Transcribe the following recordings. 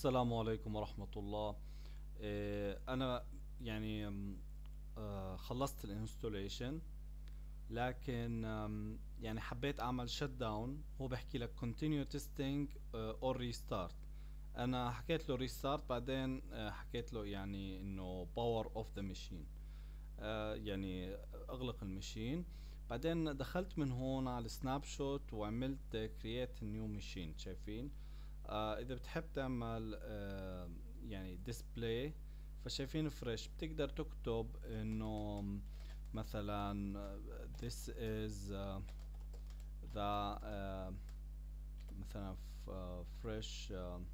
السلام عليكم ورحمة الله. أنا يعني خلصت الانستوليشن، لكن يعني حبيت أعمل شت داون. هو بحكي لك continue testing or restart. أنا حكيت له restart، بعدين حكيت له يعني إنه power off the machine، يعني أغلق المشين. بعدين دخلت من هون على السناب شوت وعملت create new machine. شايفين؟ اذا بتحب تعمل يعني ديسبلاي، فشايفين فريش بتقدر تكتب انه مثلا this is the مثلا fresh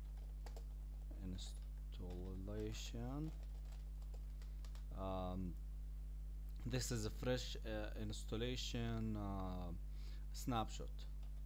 installation. um, this is a fresh installation snapshot.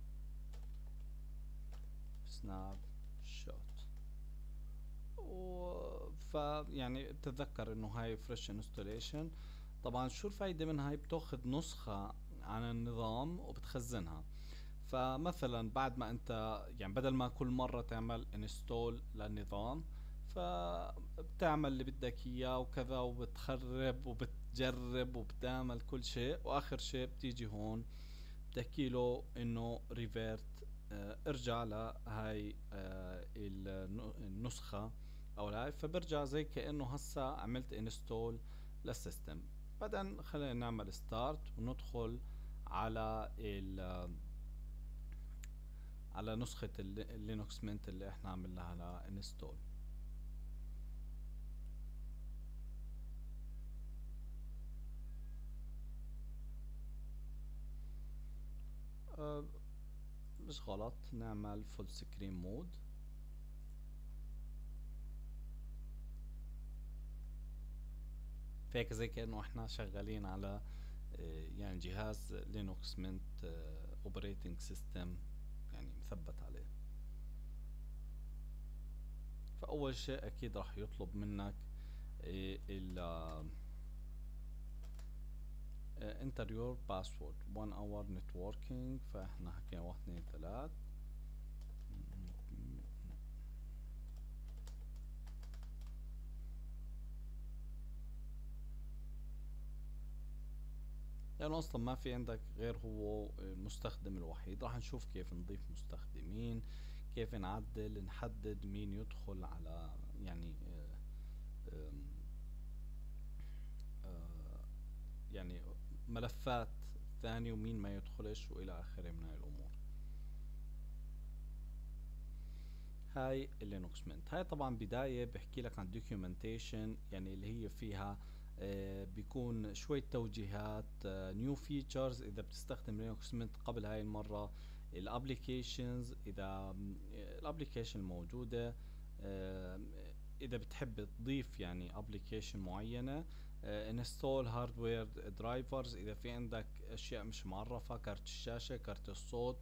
فيعني بتتذكر انه هاي فريش انستوليشن. طبعا شو الفايدة منها؟ هي بتاخذ نسخة عن النظام وبتخزنها. فمثلا بعد ما انت يعني بدل ما كل مرة تعمل انستول للنظام، فبتعمل اللي بدك اياه وكذا، وبتخرب وبتجرب وبتعمل كل شيء، واخر شيء بتيجي هون بتحكي له انه ريفيرت، ارجع لهاي النسخة او هاي، فبرجع زي كأنه هسا عملت انستول للسيستم. بعدين خلينا نعمل ستارت وندخل على على نسخة اللينوكس مينت اللي احنا عملناها لها انستول. أه مش غلط نعمل فول سكرين مود. فهيك زي كأنه احنا شغالين على يعني جهاز لينوكس منت اوبريتنج سيستم، يعني مثبت عليه. فأول شيء أكيد راح يطلب منك ال enter your password 1 hour networking. فاحنا حكينا 1 2 3. لأنه أصلا ما في عندك غير هو المستخدم الوحيد. راح نشوف كيف نضيف مستخدمين، كيف نعدل نحدد مين يدخل على يعني آم، آه، يعني ملفات ثانية، ومين ما يدخلش، وإلى آخره من هاي الأمور. هاي اللينوكس منت. هاي طبعا بداية بحكي لك عن دوكيومنتيشن، يعني اللي هي فيها بيكون شوية توجيهات، نيو فيتشرز إذا بتستخدم لينوكس منت قبل هاي المرة، الابليكيشنز إذا الابليكيشن الموجودة، آه، إذا بتحب تضيف يعني ابليكيشن معينة، انستول هاردوير درايفرز إذا في عندك أشياء مش معرفة، كارت الشاشة، كارت الصوت،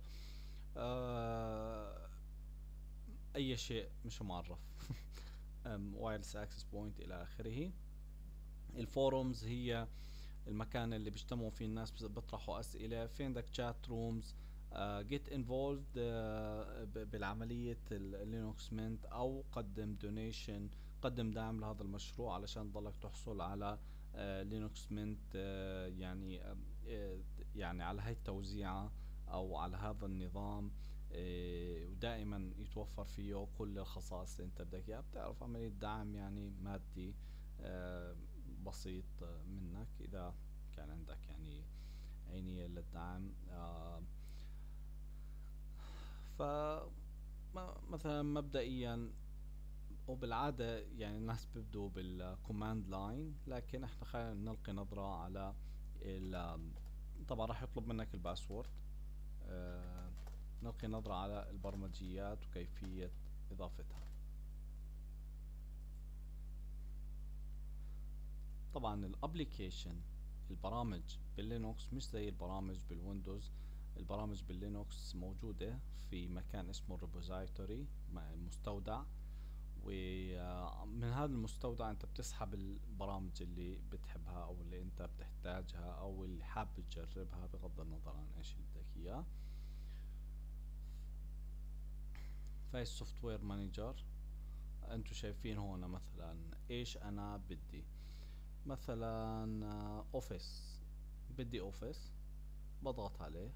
آه، اي شيء مش معرف. وايرلس اكسس بوينت الى اخره. الفورums هي المكان اللي بيجتمعوا فيه الناس، بيطرحوا اسئله. في عندك تشات رومز. جيت انفولد بالعمليه اللينوكس منت، او قدم دونيشن، قدم دعم لهذا المشروع علشان تضلك تحصل على لينوكس منت، يعني يعني على هاي التوزيعة او على هذا النظام. ودائما يتوفر فيه كل الخصائص اللي انت بدك اياها. بتعرف عملية دعم يعني مادي آه، بسيط منك اذا كان عندك يعني عينية للدعم. ف مثلا مبدئيا وبالعادة يعني الناس بيبدوا بالكوماند لاين، لكن احنا خلينا نلقي نظرة على طبعا راح يطلب منك الباسورد. آه، نلقي نظرة على البرمجيات وكيفية إضافتها. طبعا الابليكيشن، البرامج باللينوكس مش زي البرامج بالويندوز. البرامج باللينوكس موجودة في مكان اسمه الريبوزايتوري، المستودع. ومن هذا المستودع انت بتسحب البرامج اللي بتحبها او اللي انت بتحتاجها او اللي حابب تجربها، بغض النظر عن ايش اللي بدك اياه. فهي السوفت وير مانجر. انتوا شايفين هون مثلا ايش انا بدي. مثلا اوفيس، بدي اوفيس، بضغط عليه.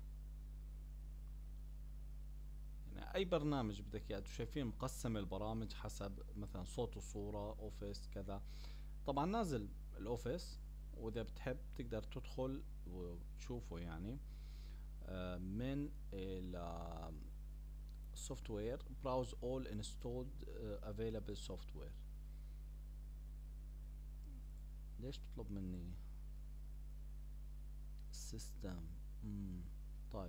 يعني اي برنامج بدك اياه، انتوا شايفين مقسم البرامج حسب مثلا صوت وصورة، اوفيس كذا. طبعا نازل الاوفيس، واذا بتحب تقدر تدخل وتشوفه يعني من السوفت وير. براوز اول انستولد افيلابل سوفت وير. ليش بتطلب مني system؟ طيب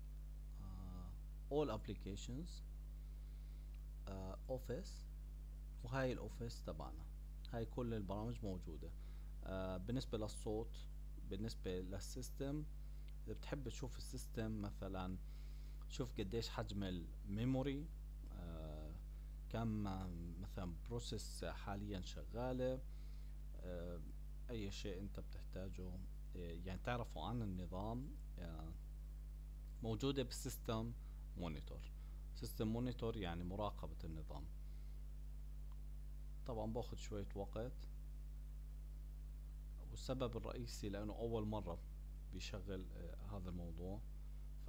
all applications office، وهاي الاوفيس تبعنا. هاي كل البرامج موجودة. بالنسبة للصوت، بالنسبة للسيستم، اذا بتحب تشوف السيستم مثلا، شوف قديش حجم الميموري، كم مثلا بروسيس حاليا شغالة، آه اي شيء انت بتحتاجه يعني تعرفوا عن النظام، موجودة بالسيستم مونيتور. سيستم مونيتور يعني مراقبة النظام. طبعا باخد شوية وقت، والسبب الرئيسي لأنه أول مرة بيشغل هذا الموضوع. ف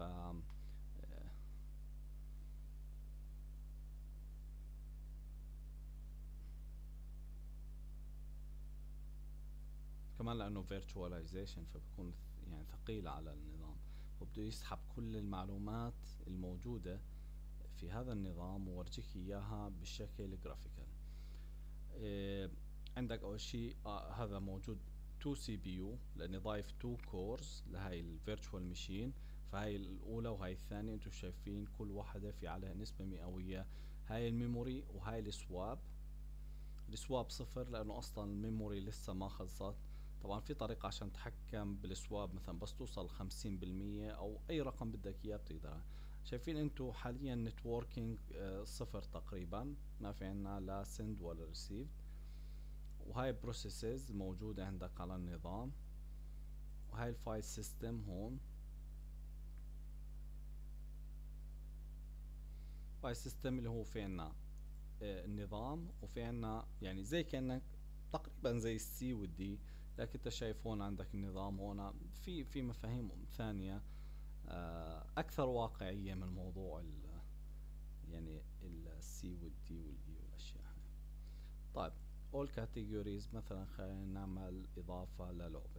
كمان لأنه virtualization، فبكون يعني ثقيل على النظام، وبده يسحب كل المعلومات الموجودة في هذا النظام وورجيك إياها بالشكل جرافيكال. عندك أول شيء هذا موجود 2 سي بي يو، لأني ضايف 2 كورز لهاي الفيرتشوال ماشين. فهاي الأولى وهاي الثانية، انتو شايفين كل واحدة في عليها نسبة مئوية. هاي الميموري وهاي السواب. السواب صفر لأنه أصلا الميموري لسه ما خلصت. طبعا في طريقة عشان تتحكم بالسواب، مثلا بس توصل 50% أو أي رقم بدك إياه بتقدر. شايفين انتو حاليا نتوركينج صفر تقريبا، ما في عنا لا سند ولا ريسيف. وهاي بروسيسز موجودة عندك على النظام. وهاي الفايل سيستم هون. فايل سيستم اللي هو في عنا النظام، وفي عنا يعني زي كأنك تقريبا زي السي والدي. لكن انت شايف هون عندك النظام، هون في مفاهيم ثانية اكثر واقعية من موضوع يعني السي والدي والاي والاشياء هاي. طيب all categories، مثلا خلينا نعمل اضافة للعبة.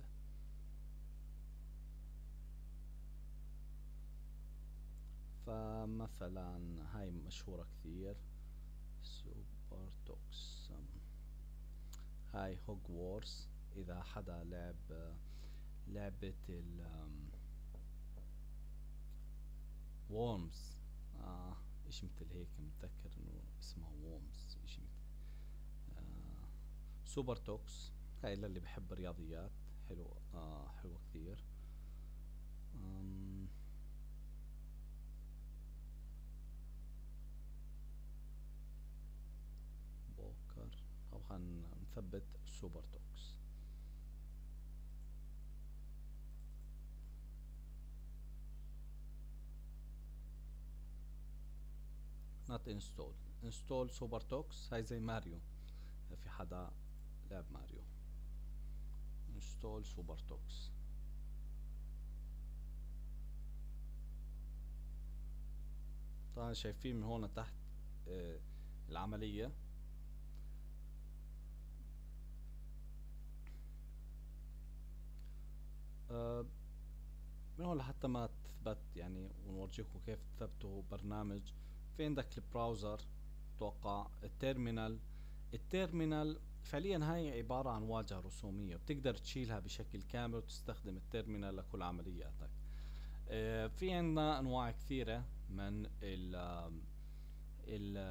فمثلا هاي مشهورة كثير، سوبر توكس. هاي هوجوارتس، اذا حدا لعب لعبة ال وورمز، اشي مثل هيك، متذكر انه اسمها وورمز اشي مثل سوبر توكس. هاي للي بحب الرياضيات، حلو حلو كثير. بوكر. او خلينا نثبت سوبر توكس. not installed. install سوبر توكس، هاي زي ماريو، إذا في حدا لعب ماريو. install سوبر توكس. طبعا شايفين من هون تحت العملية. آه من هون لحتى ما تثبت يعني، ونورجيكم كيف تثبتوا برنامج. في عندك البراوزر، توقع التيرمينال. التيرمينال فعليا هاي عبارة عن واجهة رسومية، بتقدر تشيلها بشكل كامل وتستخدم التيرمينال لكل عملياتك. في عندنا انواع كثيرة من ال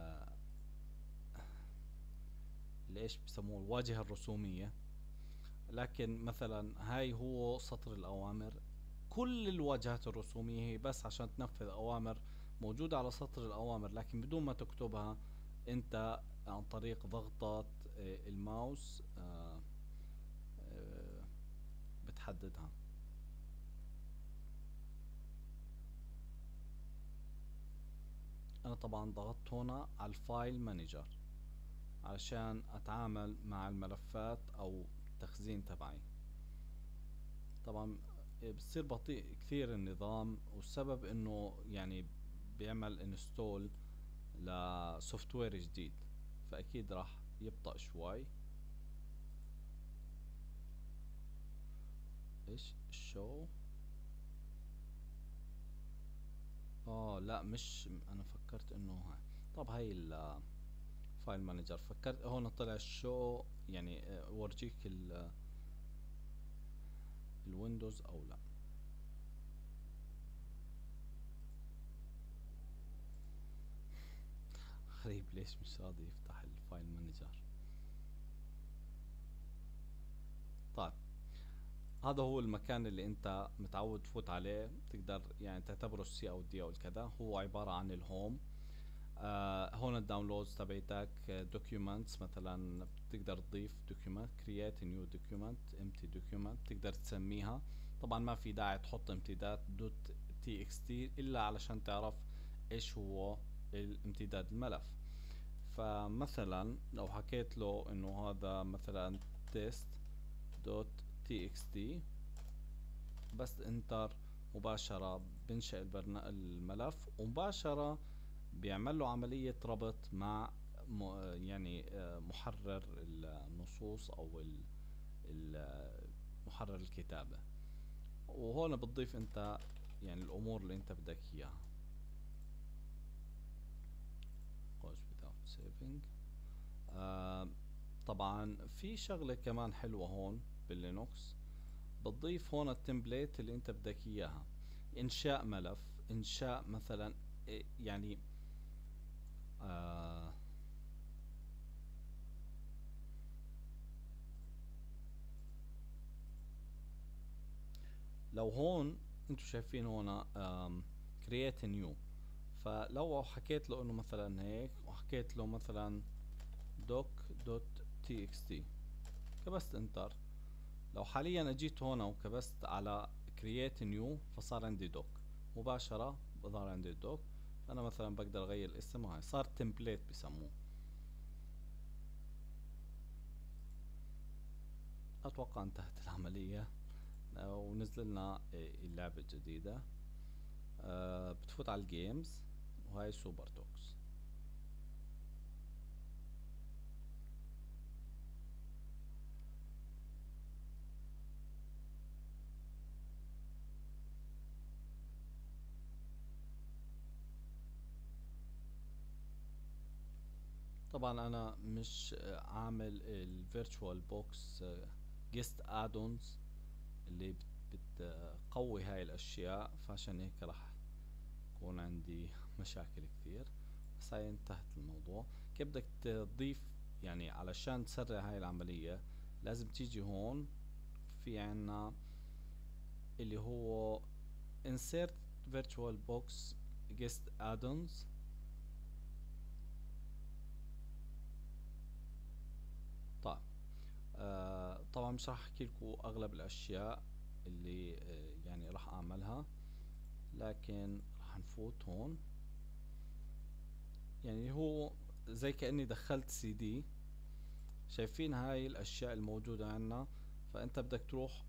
ايش بسموه الواجهة الرسومية. لكن مثلا هاي هو سطر الأوامر. كل الواجهات الرسومية هي بس عشان تنفذ أوامر موجودة على سطر الأوامر، لكن بدون ما تكتبها أنت عن طريق ضغطة الماوس آه، بتحددها. أنا طبعا ضغطت هنا على الفايل مانجر. علشان اتعامل مع الملفات او التخزين تبعي. طبعا بتصير بطيء كثير النظام، والسبب انه يعني بيعمل انستول لسوفت وير جديد، فاكيد راح يبطأ شوي. ايش شو؟ لا، مش انا فكرت انه هاي. طب هاي الفايل مانجر، فكرت هون طلع الشو يعني ورجيك الويندوز او لا. غريب ليش مش راضي يفتح الفايل مانجر. طيب، هذا هو المكان اللي انت متعود تفوت عليه، تقدر يعني تعتبره السي او دي او الكذا. هو عبارة عن الهوم. هون الداونلودز تبعتك، دوكيومنتس مثلا بتقدر تضيف دوكيومنت، كرييت نيو دوكيومنت، امتي دوكيومنت تقدر تسميها. طبعا ما في داعي تحط امتداد دوت تي اكس تي الا علشان تعرف ايش هو الامتداد الملف. فمثلا لو حكيت له انه هذا مثلا تيست دوت تي اكس تي، بس انتر مباشرة بنشئ الملف، ومباشرة بيعمل له عملية ربط مع يعني محرر النصوص او محرر الكتابة. وهون بتضيف انت يعني الامور اللي انت بدك اياها. goes without saving. آه طبعا في شغلة كمان حلوة هون باللينوكس، بتضيف هون التمبليت اللي انت بدك اياها. انشاء ملف، انشاء مثلا يعني آه لو هون انتوا شايفين هون create new، فلو حكيت له انه مثلا هيك، وحكيت له مثلا doc.txt، كبست انتر، لو حاليا اجيت هون وكبست على create new فصار عندي دوك مباشرة، بظهر عندي الدوك. فانا مثلا بقدر اغير الاسم، وهي صار تمبليت بسموه. اتوقع انتهت العملية. ونزل لنا اللعبة الجديدة. بتفوت على الجيمز، وهاي سوبر توكس. طبعا انا مش عامل الفيرتشوال بوكس جيست ادونز اللي بتقوي هاي الاشياء، فعشان هيك راح يكون عندي مشاكل كثير. بس هاي انتهت الموضوع. كيف بدك تضيف يعني علشان تسرع هاي العملية؟ لازم تيجي هون، في عنا اللي هو insert virtual box guest add-ons. طيب، طبعا مش راح احكي لكم اغلب الاشياء اللي يعني راح اعملها، لكن راح نفوت هون. يعني هو زي كأني دخلت سي دي. شايفين هاي الاشياء الموجودة عنا؟ فانت بدك تروح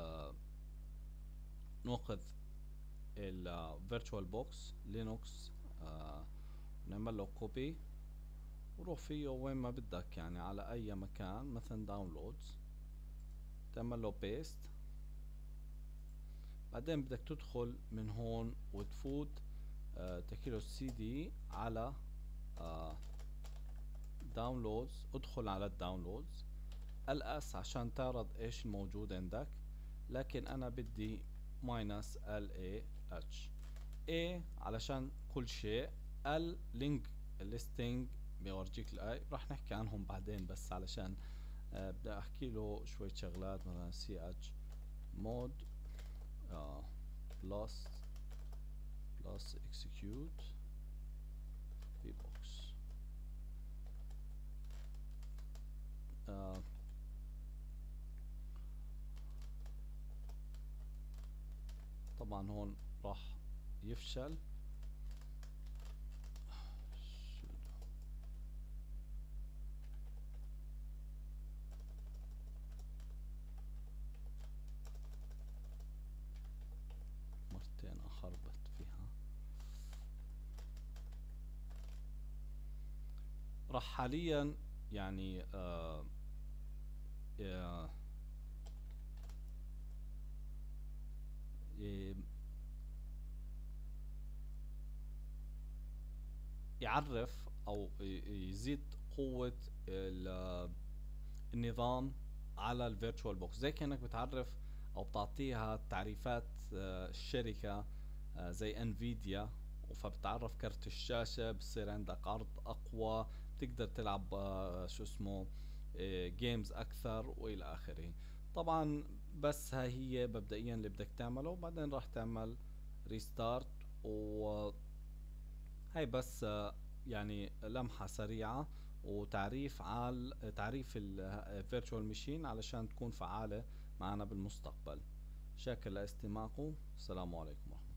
ناخذ الفيرتشوال بوكس لينوكس، نعمل له كوبي، وروح فيه وين ما بدك، يعني على اي مكان، مثلا داونلودز، تعمل له بيست. بعدين بدك تدخل من هون وتفوت تحكي له السي دي على داونلودز. ادخل على الداونلودز الاس عشان تعرض ايش الموجود عندك، لكن انا بدي ماينس ال اي اتش اي علشان كل شيء. ال لينك ليستنج بيورجيك الاي، راح نحكي عنهم بعدين، بس علشان بدي احكي له شوية شغلات. مثلا سي اتش مود بلس execute vbox. طبعا هون راح يفشل. خربت فيها. راح حاليا يعني آه ي- يعرف او يزيد قوة النظام على الفيرتشوال بوكس، زي كأنك بتعرف او بتعطيها تعريفات الشركة زي انفيديا، فبتعرف كرت الشاشة، بصير عندك عرض اقوى، بتقدر تلعب شو اسمه جيمز اكثر والى اخره. طبعا بس هاي هي مبدئيا اللي بدك تعمله، وبعدين راح تعمل ريستارت. وهي بس يعني لمحة سريعة وتعريف على تعريف الفيرتشوال ماشين علشان تكون فعالة معنا بالمستقبل. شاكر لاستماعكم، السلام عليكم ورحمة الله.